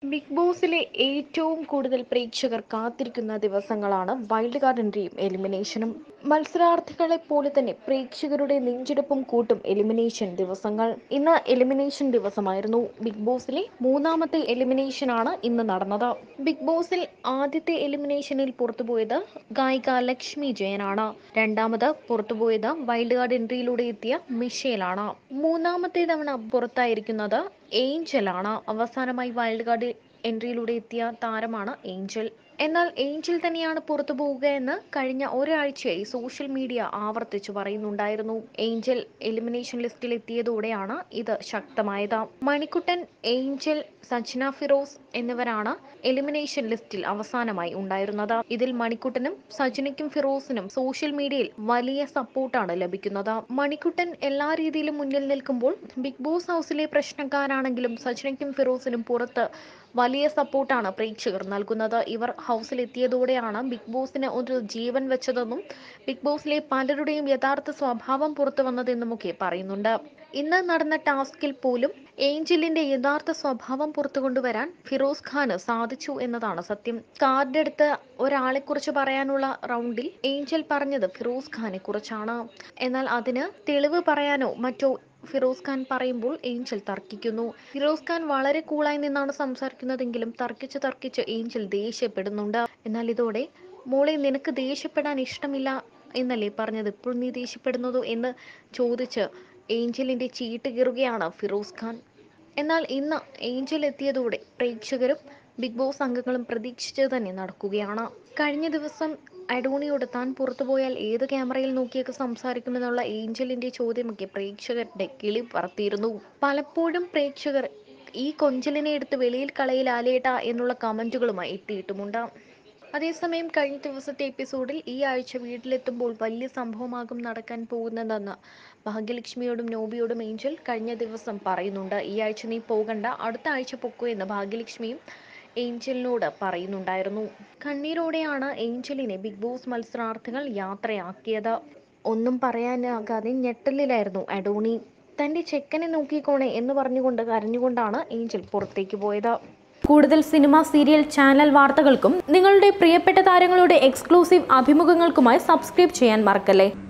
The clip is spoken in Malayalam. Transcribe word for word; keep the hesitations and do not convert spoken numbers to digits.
ബിഗ് ബോസിലെ ഏറ്റവും കൂടുതൽ പ്രേക്ഷകർ കാത്തിരിക്കുന്ന ദിവസങ്ങളാണ് വൈൽഡ് കാർഡ് എൻട്രിയും എലിമിനേഷനും. മത്സരാർത്ഥികളെ പോലെ തന്നെ പ്രേക്ഷകരുടെ നെഞ്ചിടിപ്പും കൂട്ടും എലിമിനേഷൻ ദിവസങ്ങൾ. ഇന്ന് എലിമിനേഷൻ ദിവസമായിരുന്നു. ബിഗ് ബോസിലെ മൂന്നാമത്തെ എലിമിനേഷനാണ് ഇന്ന് നടന്നത്. ബിഗ് ബോസിൽ ആദ്യത്തെ എലിമിനേഷനിൽ പുറത്തുപോയത് ഗായിക ലക്ഷ്മി ജയനാണ്. രണ്ടാമത് പുറത്തുപോയത് വൈൽഡ് കാർഡ് എൻട്രിയിലൂടെ എത്തിയ മിഷേലാണ്. മൂന്നാമത്തെ തവണ പുറത്തായിരിക്കുന്നത് ഏഞ്ചലാണ്. അവസാനമായി വൈൽഡ് കാർഡ് എൻട്രിയിലൂടെ എത്തിയ താരമാണ് ഏഞ്ചൽ. എന്നാൽ ഏഞ്ചൽ തന്നെയാണ് പുറത്തു പോവുക എന്ന് കഴിഞ്ഞ ഒരാഴ്ചയായി സോഷ്യൽ മീഡിയ ആവർത്തിച്ചു പറയുന്നുണ്ടായിരുന്നു. ഏഞ്ചൽ എലിമിനേഷൻ ലിസ്റ്റിൽ എത്തിയതോടെയാണ് ഇത് ശക്തമായത്. മണിക്കുട്ടൻ, ഏഞ്ചൽ, സജ്ന, ഫിറോസ് എന്നിവരാണ് എലിമിനേഷൻ ലിസ്റ്റിൽ അവസാനമായി ഉണ്ടായിരുന്നത്. ഇതിൽ മണിക്കുട്ടനും സജ്നയ്ക്കും ഫിറോസിനും സോഷ്യൽ മീഡിയയിൽ വലിയ സപ്പോർട്ടാണ് ലഭിക്കുന്നത്. മണിക്കുട്ടൻ എല്ലാ രീതിയിലും മുന്നിൽ നിൽക്കുമ്പോൾ ബിഗ് ബോസ് ഹൗസിലെ പ്രശ്നക്കാരാണെങ്കിലും സജ്നയ്ക്കും ഫിറോസിനും പുറത്ത് വലിയ സപ്പോർട്ടാണ് പ്രേക്ഷകർ നൽകുന്നത്. ഇവർ ഹൗസിലെത്തിയതോടെയാണ് ബിഗ് ബോസിന് ഒരു ജീവൻ വെച്ചതെന്നും ബിഗ് ബോസിലെ പലരുടെയും യഥാർത്ഥ സ്വഭാവം പുറത്തു വന്നതെന്നുമൊക്കെ പറയുന്നുണ്ട്. ഇന്ന് നടന്ന ടാസ്കിൽ പോലും ഏഞ്ചലിന്റെ യഥാർത്ഥ സ്വഭാവം പുറത്തു കൊണ്ടുവരാൻ ഫിറോസ് ഖാന് സാധിച്ചു എന്നതാണ് സത്യം. കാർഡ് എടുത്ത് ഒരാളെ കുറിച്ച് പറയാനുള്ള റൗണ്ടിൽ ഏഞ്ചൽ പറഞ്ഞത് ഫിറോസ് ഖാനെ കുറിച്ചാണ്. എന്നാൽ അതിന് തെളിവ് പറയാനോ മറ്റോ ഫിറോസ് ഖാൻ പറയുമ്പോൾ ഏഞ്ചൽ തർക്കിക്കുന്നു. ഫിറോസ് ഖാൻ വളരെ കൂളായി നിന്നാണ് സംസാരിക്കുന്നതെങ്കിലും തർക്കിച്ച് തർക്കിച്ച് ഏഞ്ചൽ ദേഷ്യപ്പെടുന്നുണ്ട്. എന്നാൽ ഇതോടെ മോളെ, നിനക്ക് ദേഷ്യപ്പെടാൻ ഇഷ്ടമില്ല എന്നല്ലേ പറഞ്ഞത്, ഇപ്പോൾ നീ ദേഷ്യപ്പെടുന്നതോ എന്ന് ചോദിച്ച് ഏഞ്ചലിന്റെ ചീട്ട് കീറുകയാണ് ഫിറോസ് ഖാൻ. എന്നാൽ ഇന്ന് ഏഞ്ചൽ എത്തിയതോടെ പ്രേക്ഷകരും ബിഗ് ബോസ് അംഗങ്ങളും പ്രതീക്ഷിച്ചത് തന്നെ നടക്കുകയാണ്. കഴിഞ്ഞ ദിവസം അഡോണിയോട് താൻ പുറത്തുപോയാൽ ഏത് ക്യാമറയിൽ നോക്കിയൊക്കെ സംസാരിക്കുമെന്നുള്ള ഏഞ്ചലിന്റെ ചോദ്യമൊക്കെ പ്രേക്ഷകരുടെ കിളി പറത്തിയിരുന്നു. പലപ്പോഴും പ്രേക്ഷകർ ഈ കൊഞ്ചലിനെ എടുത്ത് വെളിയിൽ കളയിലാലേട്ട എന്നുള്ള കമന്റുകളുമായി എത്തിയിട്ടുമുണ്ട്. അതേസമയം കഴിഞ്ഞ ദിവസത്തെ എപ്പിസോഡിൽ ഈ ആഴ്ച വീട്ടിലെത്തുമ്പോൾ വലിയ സംഭവമാകും നടക്കാൻ പോകുന്നതെന്ന് ഭാഗ്യലക്ഷ്മിയോടും നോബിയോടും ഏഞ്ചൽ കഴിഞ്ഞ ദിവസം പറയുന്നുണ്ട്. ഈ ആഴ്ച നീ പോകണ്ട, അടുത്ത ആഴ്ച പൊക്കോ എന്ന് ഭാഗ്യലക്ഷ്മിയും ഏഞ്ചലിനോട് പറയുന്നുണ്ടായിരുന്നു. കണ്ണീരോടെയാണ് ഏഞ്ചലിനെ ബിഗ് ബോസ് മത്സരാർത്ഥികൾ യാത്രയാക്കിയത്. ഒന്നും പറയാനാകാതെ ഞെട്ടലിലായിരുന്നു അഡോണി. തന്റെ ചെക്കനെ നോക്കിക്കോണേ എന്ന് പറഞ്ഞുകൊണ്ട് കരഞ്ഞുകൊണ്ടാണ് ഏഞ്ചൽ പുറത്തേക്ക് പോയത്. കൂടുതൽ സിനിമ, സീരിയൽ, ചാനൽ വാർത്തകൾക്കും നിങ്ങളുടെ പ്രിയപ്പെട്ട താരങ്ങളുടെ എക്സ്ക്ലൂസീവ് അഭിമുഖങ്ങൾക്കുമായി സബ്സ്ക്രൈബ് ചെയ്യാൻ മറക്കല്ലേ.